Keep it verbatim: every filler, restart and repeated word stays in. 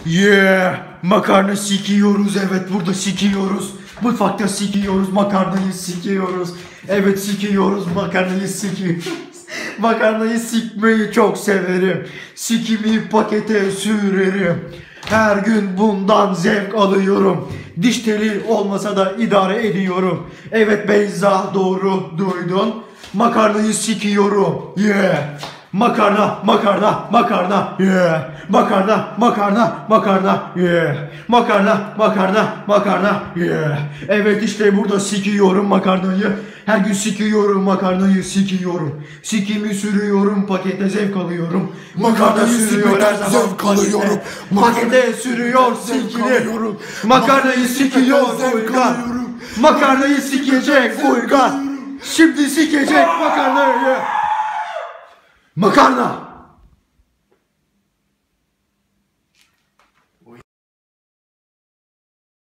Yeah! Makarna sikiyoruz, evet burada sikiyoruz. Mutfakta sikiyoruz, makarnayı sikiyoruz. Evet sikiyoruz, makarnayı sikiyoruz. Makarnayı sikmeyi çok severim. Sikimi pakete sürerim. Her gün bundan zevk alıyorum. Diş teli olmasa da idare ediyorum. Evet Beyza, doğru duydun. Makarnayı sikiyorum. Yeah! Makarna, makarna, makarna, yeah. Makarna, makarna, makarna, yeah. Makarna, makarna, makarna, yeah. Evet işte burada sikiyorum makarnayı. Her gün sikiyorum makarnayı, sikiyorum. Sikimi sürüyorum, pakete zevk alıyorum. Makarna sürüyor her zaman zevk alıyorum. Pakete sürüyor sikini. Makarnayı sikiyor Uygar. Makarnayı sikecek Uygar. Şimdi sikecek makarnayı. Makarna!